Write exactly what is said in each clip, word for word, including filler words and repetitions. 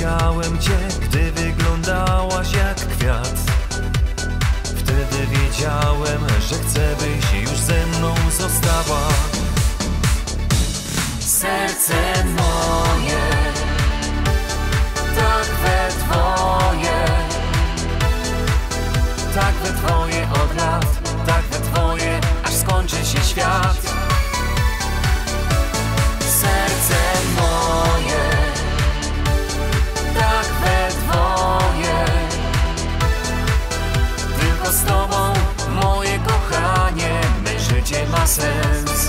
widziałem cię, gdy wyglądałaś jak kwiat. Wtedy wiedziałem, że chcę, byś już ze mną została. Serce moje, tak we dwoje, tak we dwoje od lat, tak we dwoje, aż skończy się świat. Serce moje, tak we dwoje, tylko z tobą, moje kochanie, me życie ma sens.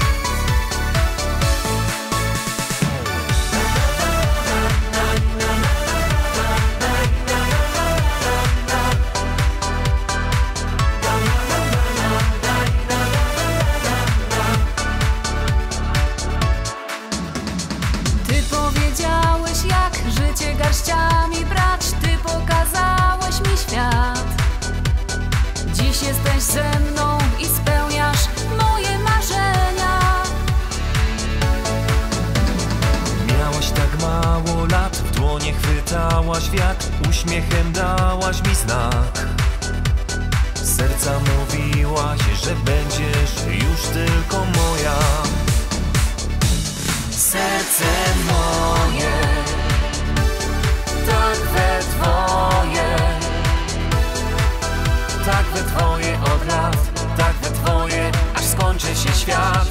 Garściami brać, ty pokazałeś mi świat. Dziś jesteś ze mną i spełniasz moje marzenia. Miałaś tak mało lat, w dłonie chwytałaś wiatr, uśmiechem dałaś mi znak. Z serca mówiłaś, że będziesz już tylko moja. Serce moje, tak we dwoje, tak we dwoje od lat, tak we dwoje, aż skończy się świat.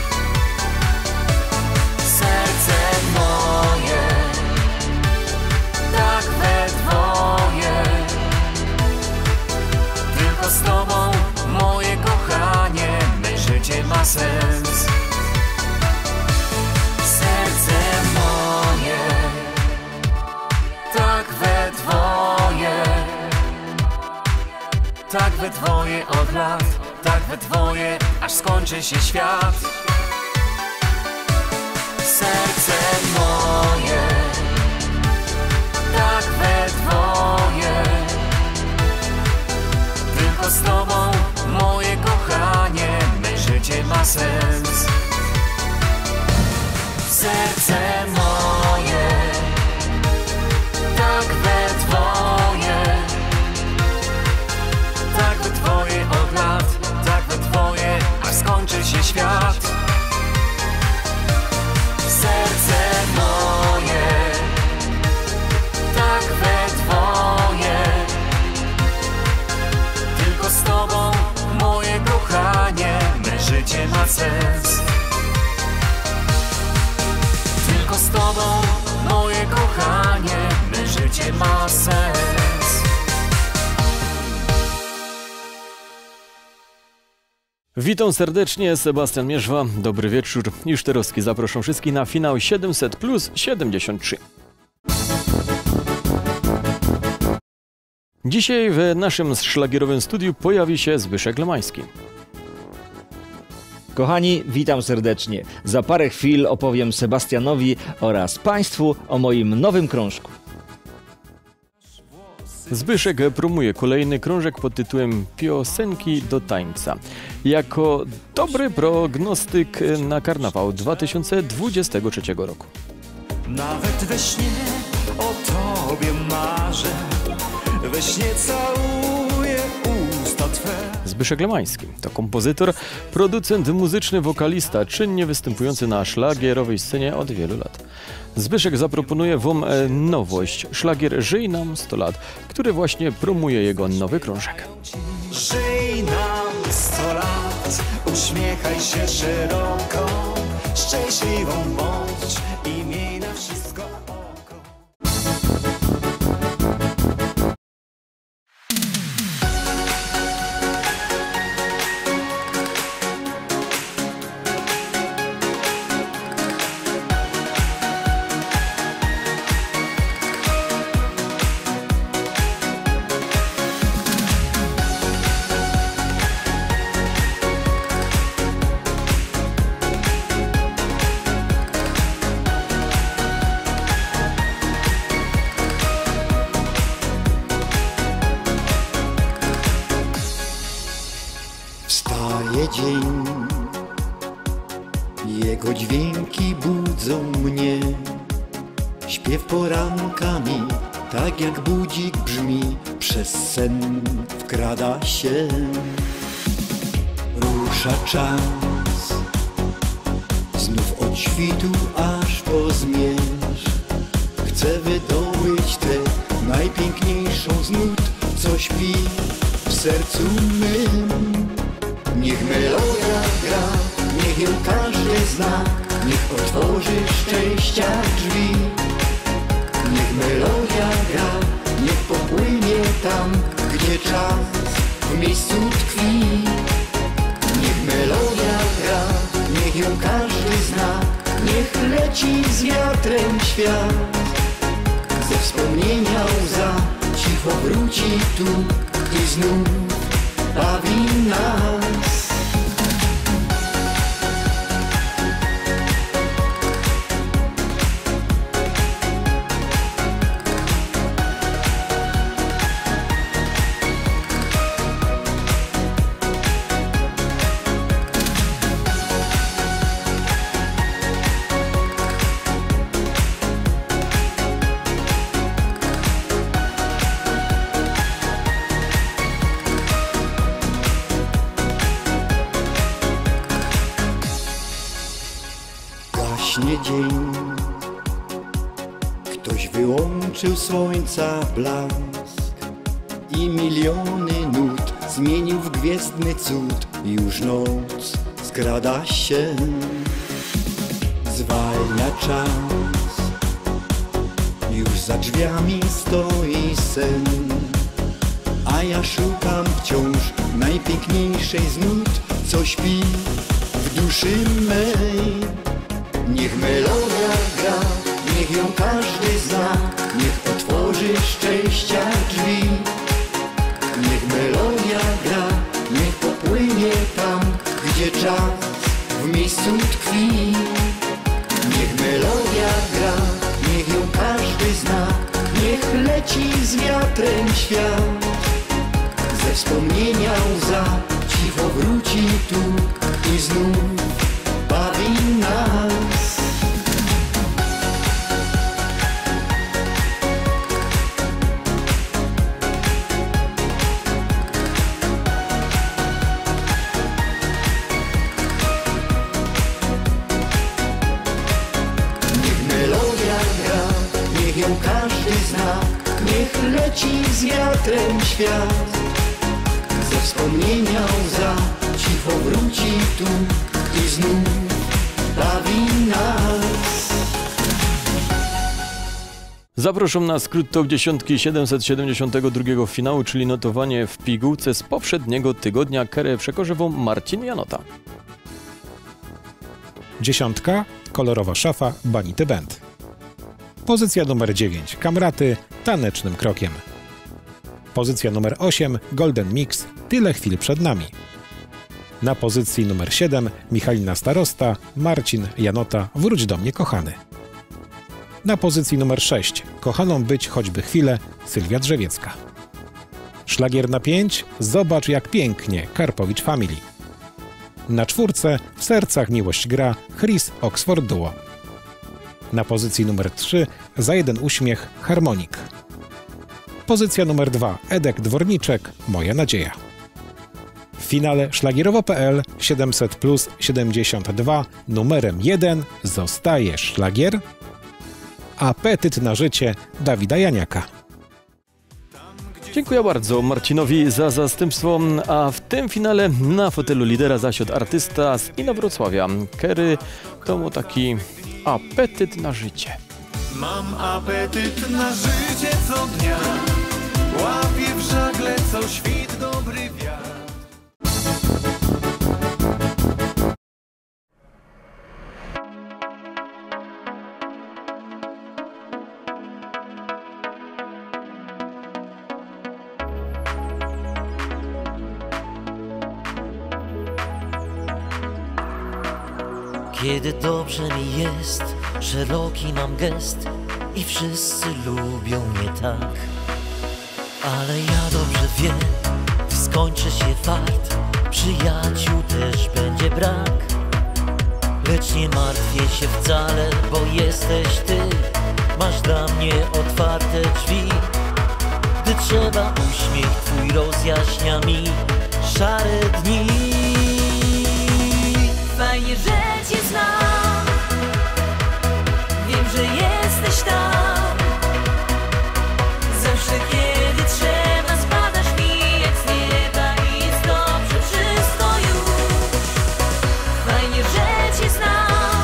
Serce moje, tak we dwoje, tylko z tobą, moje kochanie, me życie ma sens. Serce moje, tak we dwoje, tak we dwoje od lat, tak we dwoje, aż skończy się świat. Serce moje, tak we dwoje, tylko z tobą, moje kochanie, me życie ma sens. Serce moje, tak we dwoje, tak we dwoje od lat, tak we dwoje, aż skończy się świat. Serce moje, tak we dwoje, tylko z tobą, moje kochanie, me życie ma sens. Tylko z tobą, moje kochanie, me życie ma sens. Witam serdecznie, Sebastian Mierzwa, dobry wieczór. Już teraz zapraszam wszystkich na finał siedemset plus siedemdziesiąt trzy. Dzisiaj w naszym szlagierowym studiu pojawi się Zbyszek Lemański. Kochani, witam serdecznie. Za parę chwil opowiem Sebastianowi oraz Państwu o moim nowym krążku. Zbyszek promuje kolejny krążek pod tytułem Piosenki do tańca. Jako dobry prognostyk na karnawał dwa tysiące dwudziestego trzeciego roku. Nawet we śnie o tobie marzę, we śnie całuję usta twe. Zbyszek Lemański to kompozytor, producent muzyczny, wokalista, czynnie występujący na szlagierowej scenie od wielu lat. Zbyszek zaproponuje wam nowość, szlagier Żyj nam sto lat, który właśnie promuje jego nowy krążek. Żyj nam sto lat, uśmiechaj się szeroko, szczęśliwą bądź i miej na wszystko oko. Wstaje dzień, jego dźwięki budzą mnie, Śpiew porankami, tak jak budzik brzmi, przez sen wkrada się. Rusza czas, znów od świtu aż po zmierzch. Chcę wydobyć tę najpiękniejszą z nut, co śpi w sercu mym. Niech melodia gra, niech ją każdy zna, niech otworzy szczęścia drzwi. Niech melodia gra, niech popłynie tam, gdzie czas w miejscu tkwi. Niech melodia gra, niech ją każdy zna, niech leci z wiatrem świat. Ze wspomnienia łza cicho wróci tu i znów bawi nas. Gaśnie dzień, ktoś wyłączył słońca blask i miliony nut zmienił w gwiezdny cud. Już noc skrada się, zwalnia czas, już za drzwiami stoi sen, a ja szukam wciąż najpiękniejszej z nut, co śpi w duszy mej. Niech melodia gra, niech ją każdy zna, niech otworzy szczęścia drzwi. Niech melodia gra, niech popłynie tam, gdzie czas w miejscu tkwi. Niech melodia gra, niech ją każdy zna, niech leci z wiatrem świat. Ze wspomnienia łza cicho wróci tu i znów bawi nas. Niech melodia gra, niech ją każdy zna, niech leci z wiatrem świat. Ze wspomnienia łza cicho wróci tu i znów bawi nas. Zaproszą na skrót top dziesiątki siedemset siedemdziesiątego drugiego finału, czyli notowanie w pigułce z poprzedniego tygodnia. Kerę przekorze wam Marcin Janota. Dziesiątka, kolorowa szafa, Banity Band. Pozycja numer dziewięć, Kamraty, Tanecznym krokiem. Pozycja numer osiem, Golden Mix, Tyle chwil przed nami. Na pozycji numer siedem, Michalina Starosta, Marcin Janota, Wróć do mnie kochany. Na pozycji numer sześć, Kochaną być choćby chwilę, Sylwia Drzewiecka. Szlagier na pięć, Zobacz jak pięknie, Karpowicz Family. Na czwórce, W sercach miłość gra, Chris Oxford Duo. Na pozycji numer trzy, Za jeden uśmiech, Harmonik. Pozycja numer dwa, Edek Dworniczek, Moja nadzieja. W finale szlagierowo kropka p l siedemset plus siedemdziesiąt dwa numerem jeden zostaje szlagier Apetyt na życie Dawida Janiaka. Dziękuję bardzo Marcinowi za zastępstwo, a w tym finale na fotelu lidera zasiadł artysta z Inowrocławia. Kery to mu taki apetyt na życie. Mam apetyt na życie co dnia, łapię w żagle co świt dobry wiatr. Kiedy dobrze mi jest, szeroki mam gest i wszyscy lubią mnie tak. Ale ja dobrze wiem, gdy skończy się fart, przyjaciół też będzie brak. Lecz nie martwię się wcale, bo jesteś ty masz dla mnie otwarte drzwi. Gdy trzeba, uśmiech twój rozjaśnia mi szare dni. Fajnie, że cię znam. Wiem, że jesteś tam. Zawsze kiedy trzeba, spadasz mi jak z nieba i jest dobrze wszystko już. Fajnie, że cię znam.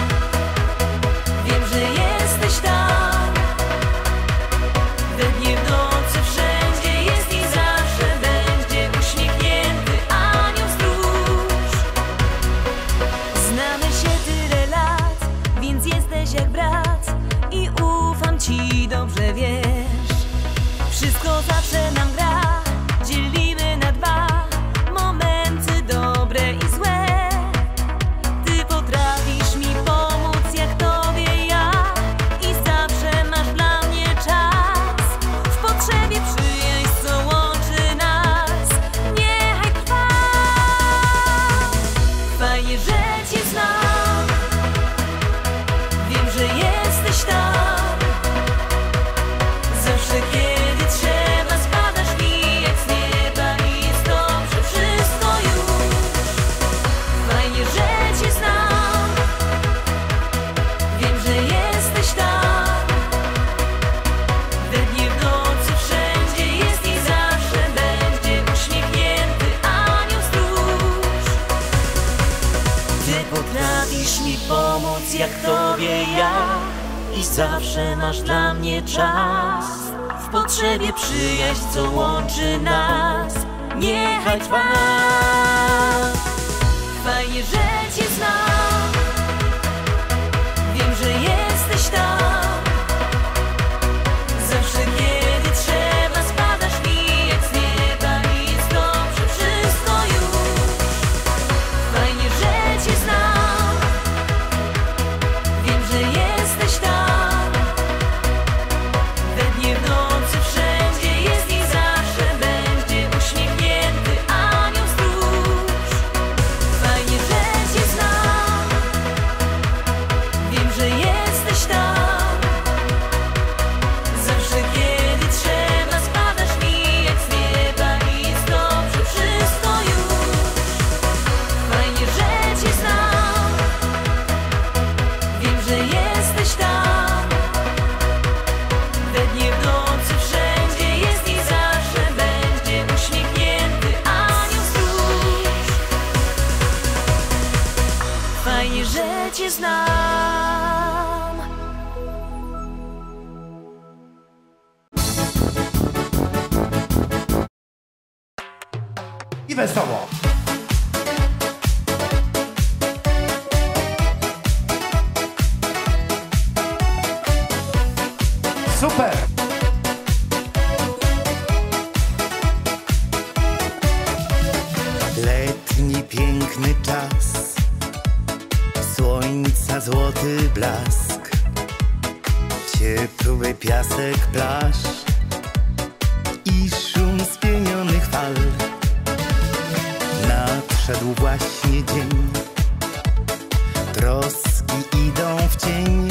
Wiem, że jesteś tam. We dnie, w nocy, wszędzie jest i zawsze będzie uśmiechnięty anioł stróż. Znamy się tyle lat, więc jesteś jak brat i ufam ci, dobrze wiesz. Wszystko zawsze nam gra, dzielimy na dwa momenty dobre i złe. Ty potrafisz mi pomóc jak tobie ja i zawsze masz dla mnie czas. W potrzebie przyjaźń, co łączy nas, niechaj trwa. Fajnie, że cię znam. Wiem, że jesteś tam. Zawsze kiedy trzeba, spadasz mi jak z nieba i jest dobrze wszystko już. Fajnie, że cię znam. Wiem, że jesteś tam. We dnie, w nocy, wszędzie jest i zawsze będzie uśmiechnięty anioł stróż. Ty potrafisz mi pomóc jak tobie ja i zawsze masz dla mnie czas. W potrzebie przyjaźń, co łączy nas, niechaj trwa. Fajnie, że cię znam. Wiem, że jesteś tam. Zawsze kiedy trzeba, spadasz mi jak z nieba i jest dobrze wszystko już. Fajnie, że cię znam. Wiem, że jesteś tam. We dnie, w nocy, wszędzie jest i zawsze będzie uśmiechnięty anioł stróż. Fajnie, że cię znam. Wiem, że jesteś tam. Zawsze kiedy trzeba, spadasz mi jak z nieba i jest dobrze wszystko już. Fajnie, że cię znam. Wiem, że jesteś tam. We dnie, w nocy, wszędzie jest i zawsze będzie uśmiechnięty anioł stróż. Fajnie, że cię znam. I wesoło. Super! Letni piękny czas, słońca złoty blask, ciepły piasek plaż i szum spienionych fal. Nadszedł właśnie dzień, troski idą w cień.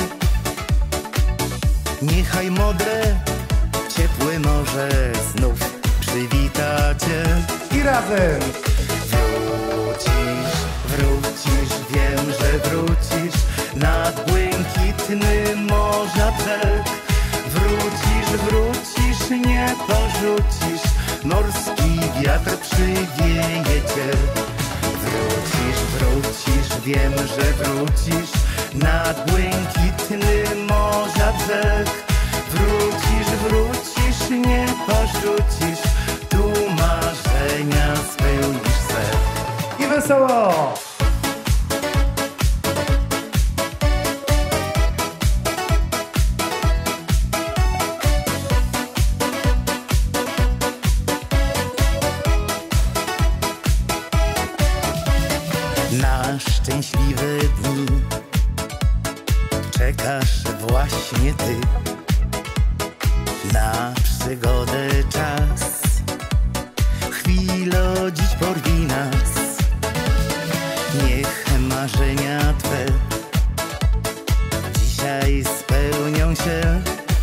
Niechaj modre, ciepłe morze znów przywita cię. I razem! Wrócisz, wrócisz, wiem, że wrócisz nad błękitny morza brzeg. Wrócisz, wrócisz, nie porzucisz, morski wiatr przywieje cię. Wrócisz, wrócisz, wiem, że wrócisz nad błękitny morza brzeg. Wrócisz, wrócisz, nie porzucisz, tu marzenia spełnisz se. I wesoło! Na szczęśliwe dni czekasz właśnie ty, na przygodę czas, chwilo dziś porwi nas. Niech marzenia twe dzisiaj spełnią rozejdą się.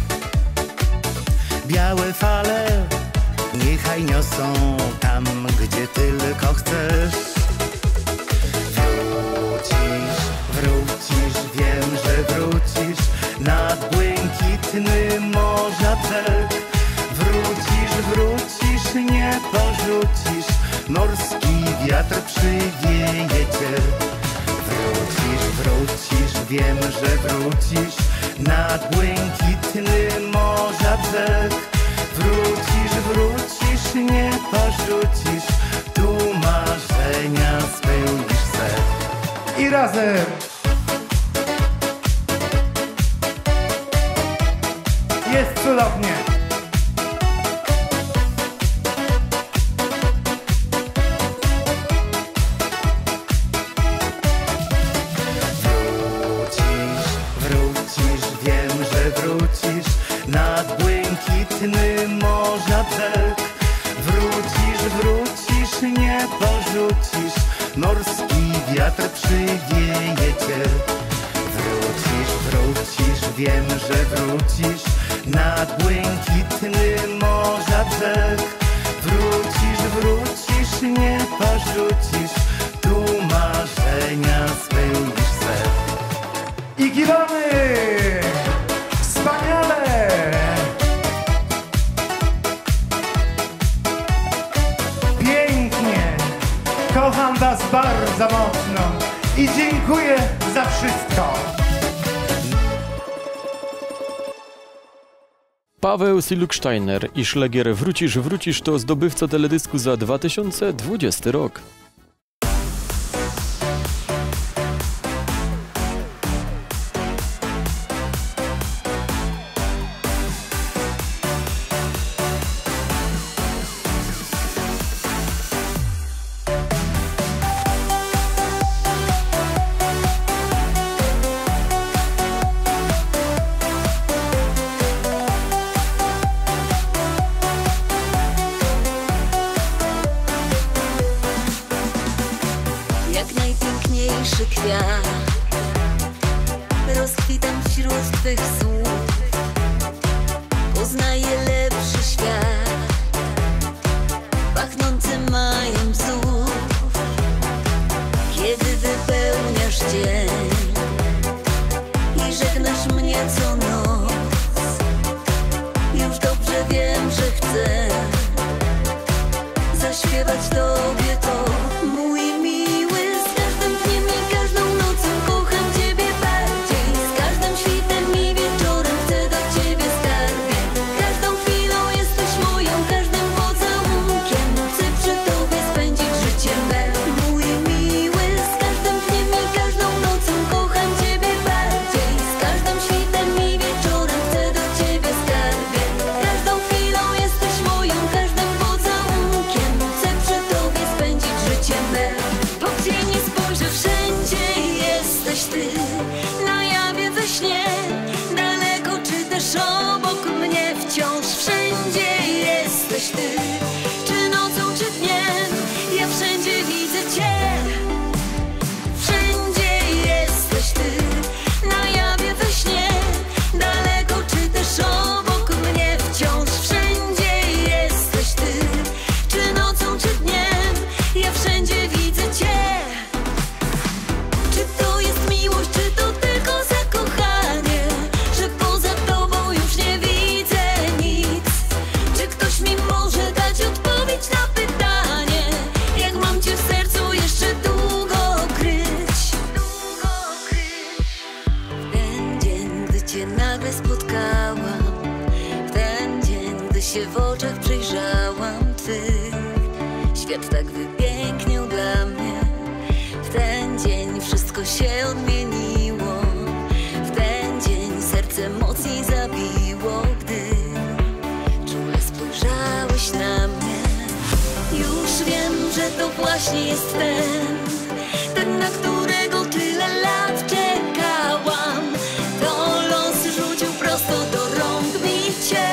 Białe fale niechaj niosą tam, gdzie tylko chcesz. Wrócisz, wrócisz, wiem, że wrócisz nad błękitny morza brzeg. Wrócisz, wrócisz, nie porzucisz, morski wiatr przywieje cię. Wrócisz, wrócisz, wiem, że wrócisz nad błękitny morza brzeg. Wrócisz, wrócisz, nie porzucisz, tu marzenia spełnisz se. I razem! Jest cudownie! Nad błękitny morza brzeg. Wrócisz, wrócisz, nie porzucisz, morski wiatr przywieje cię. Wrócisz, wrócisz, wiem, że wrócisz nad błękitny morza brzeg. Wrócisz, wrócisz, nie porzucisz, tu marzenia spełnisz se. I kiwamy! Wspaniale! Pięknie! Kocham was bardzo mocno i dziękuję za wszystko! Paweł Siluksteiner i szlagier Wrócisz, wrócisz to zdobywca teledysku za dwa tysiące dwudziesty rok. najpiękniejszy kwiat. Rozkwitam wśród twych słów, poznaję lepszy świat, pachnący majem bzów. Kiedy wypełniasz dzień i żegnasz mnie co noc, już dobrze wiem, że chcę zaśpiewać Tobie to. Mój miły, z każdym dniem i każdą nocą kocham Ciebie bardziej. Z każdym świtem i wieczorem chcę do Ciebie skarbie. Każdą chwilą jesteś moją, każdym pocałunkiem chcę przy Tobie spędzić życie me. Mój miły, z każdym dniem i każdą nocą kocham Ciebie bardziej. Z każdym świtem i wieczorem chcę do Ciebie skarbie. Każdą chwilą jesteś moją, każdym pocałunkiem chcę przy Tobie spędzić życie me. Po gdzie nie spojrzę, wszędzie jesteś Ty. Na jawie, we śnie, daleko czy też obok mnie, wciąż wszędzie jesteś Ty. Czy nocą, czy dniem, ja wszędzie widzę Cię. Wszędzie jesteś Ty. Na jawie, we śnie, daleko czy też obok mnie, wciąż wszędzie jesteś Ty. Czy nocą, czy dniem, ja wszędzie widzę Cię. Czy to jest miłość, czy to tylko zakochanie, że poza Tobą już nie widzę nic? Czy ktoś mi może dać odpowiedź na pytanie, jak mam Cię w sercu jeszcze długo kryć? W ten dzień, gdy Cię nagle spotkałam, w ten dzień, gdy się w oczach przejrzałam Twych, świat tak wypiękniał dla mnie. W ten dzień wszystko się odmieniło. W ten dzień serce mocniej zabiło, gdy czule spojrzałeś na mnie. Już wiem, że to właśnie jest ten, ten, na którego tyle lat czekałam. To los rzucił prosto do rąk mi Cię.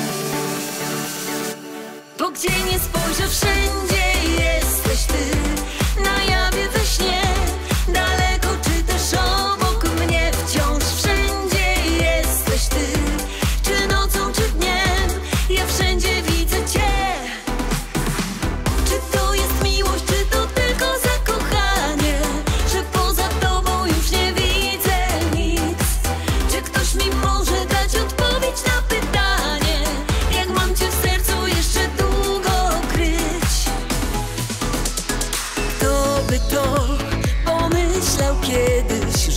Bo gdzie nie spojrzę, wszędzie jesteś Ty. Na jawie, we śnie, daleko czy też obok mnie, wciąż wszędzie jesteś Ty.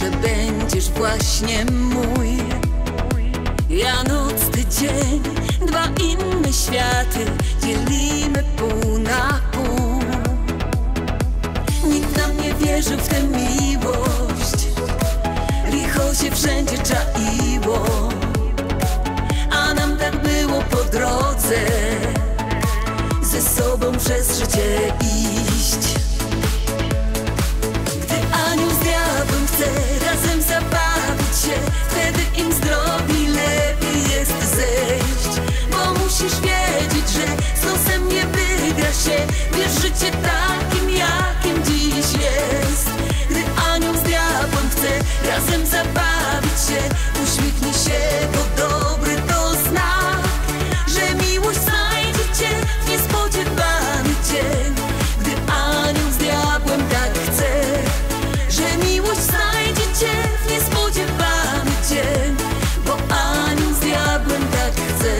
że będziesz właśnie mój. Ja noc, ty dzień, dwa inne światy dzielimy pół na pół. Nikt nam nie wierzył w tę miłość, licho się wszędzie czaiło, a nam tak było po drodze, ze sobą przez życie iść. Gdy anioł z diabłem chce razem zabawić się, wtedy im z drogi lepiej jest zejść. Bo musisz wiedzieć, że z losem nie wygra się, wiesz, życie takim jakim dziś jest. Gdy anioł z diabłem chce razem zabawić się, uśmiechnij się, bo dobry to znak, że miłość znajdzie cię w niespodziewany dzień. Gdy anioł z diabłem tak chce, że miłość znajdzie cię w niespodziewany dzień, bo anioł z diabłem tak chce.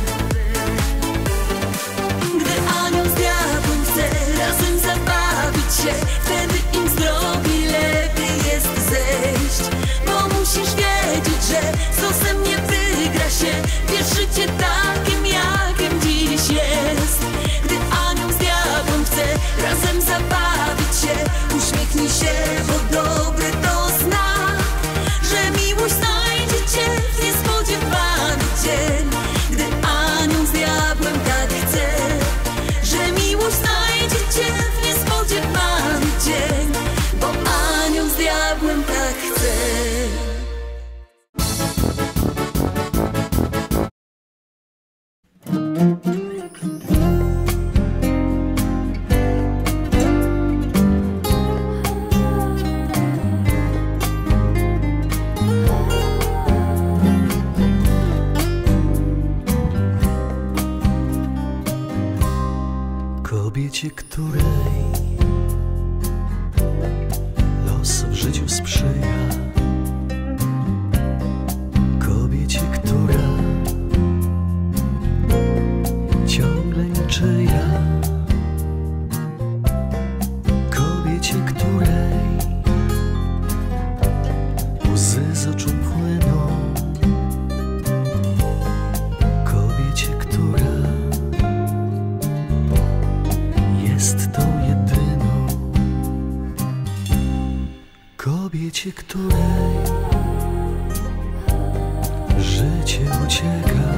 Gdy anioł z diabłem chce razem zabawić się, wtedy im z drogi lepiej jest zejść. Bo musisz wiedzieć, że z losem nie wygra się, wiesz, życie takim jakim dziś jest. Gdy anioł z diabłem chce razem zabawić się, uśmiechnij się, bo dobry to znak, że miłość znajdzie cię w niespodziewany dzień. Gdy anioł z diabłem tak chce, że miłość znajdzie cię w niespodziewany dzień, bo anioł z diabłem tak chce. Kobiecie, której los w życiu sprzyja, kobiecie, która ciągle niczyja, kobiecie, której łzy z oczu płyną, kobiecie, która jest tą jedyną, kobiecie, której życie ucieka,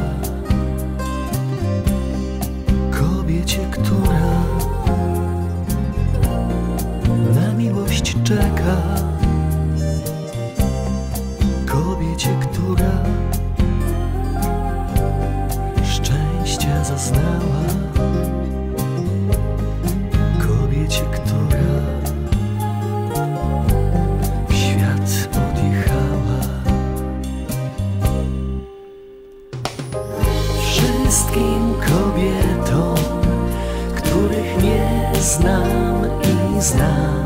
kobiecie, która na miłość czeka, kobiecie, która szczęścia zaznała, kobiecie, która w świat odjechała. Wszystkim kobietom, których nie znam i znam,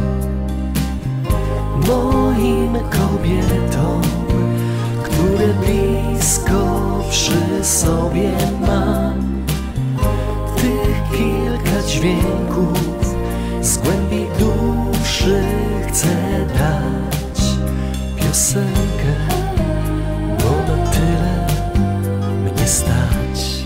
moim kobietom, które blisko przy sobie mam, tych kilka dźwięków z głębi duszy chcę dać piosenkę, bo na tyle mnie stać.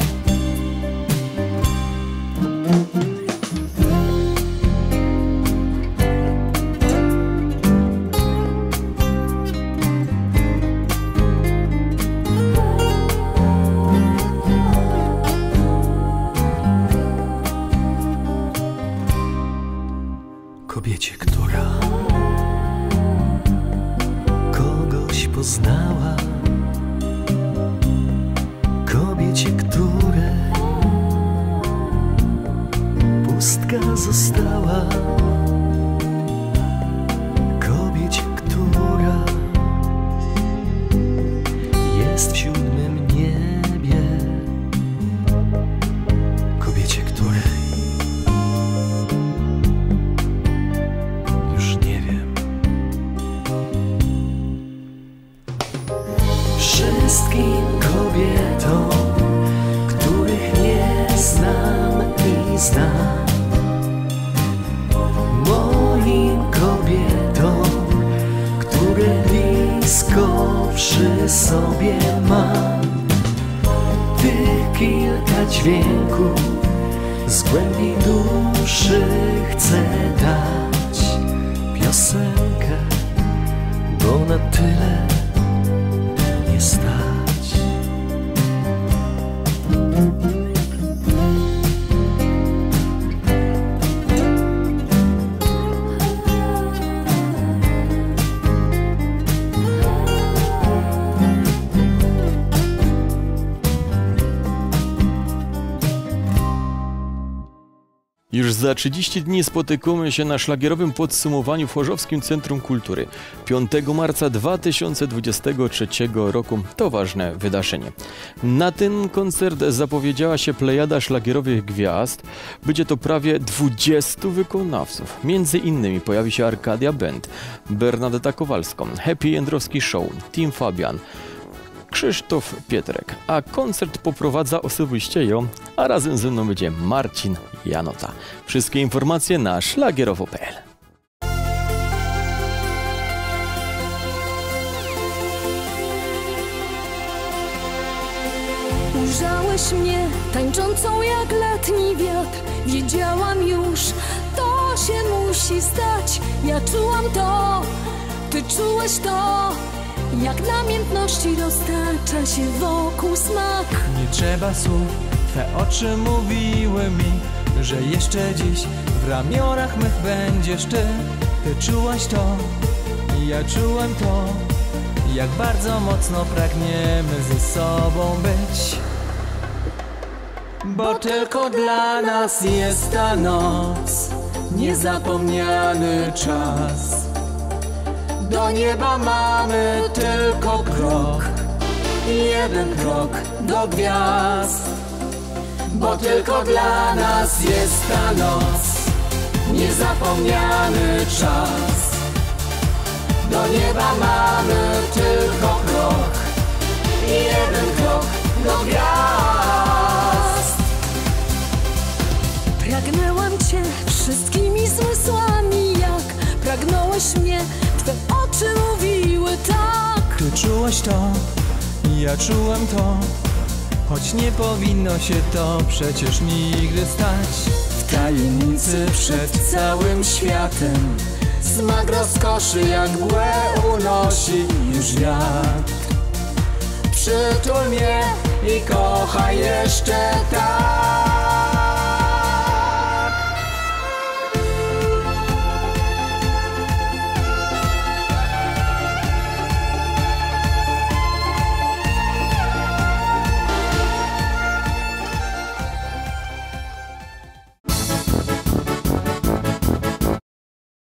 Kobiecie, która kogoś poznała, kobiecie, której pustka została, kobiecie, która jest w siódmym niebie, kobiecie, której wszystkim kobietom, których nie znam i znam, moim kobietom, które przy sobie mam tych kilka dźwięków, z głębi duszy chcę dać piosenkę, bo na tyle nie stać. Już za trzydzieści dni spotykamy się na szlagierowym podsumowaniu w Chorzowskim Centrum Kultury. piątego marca dwa tysiące dwudziestego trzeciego roku to ważne wydarzenie. Na ten koncert zapowiedziała się plejada szlagierowych gwiazd. Będzie to prawie dwudziestu wykonawców. Między innymi pojawi się Arkadia Band, Bernadetta Kowalska, Happy Jędrowski Show, Team Fabian, Krzysztof Pietrek, a koncert poprowadza osobiście ją, a razem ze mną będzie Marcin Janota. Wszystkie informacje na szlagierowo kropka pe el. Ujrzałeś mnie tańczącą jak letni wiatr. Wiedziałam już, to się musi stać. Ja czułam to, ty czułeś to. Jak namiętności roztacza się wokół smak. Nie trzeba słów, twe oczy mówiły mi, że jeszcze dziś w ramionach mych będziesz ty. Ty czułaś to, ja czułem to, jak bardzo mocno pragniemy ze sobą być. Bo tylko dla nas jest ta noc, niezapomniany czas. Do nieba mamy tylko krok, jeden krok do gwiazd. Bo tylko dla nas jest ta noc, niezapomniany czas. Do nieba mamy tylko krok, jeden krok do gwiazd. Pragnęłam cię wszystkimi zmysłami, jak pragnąłeś mnie. Twe oczy mówiły tak. Ty czułaś to, ja czułem to, choć nie powinno się to przecież nigdy stać. W tajemnicy przed całym światem smak rozkoszy jak mgłę unosi już wiatr. Przytul mnie i kochaj jeszcze tak.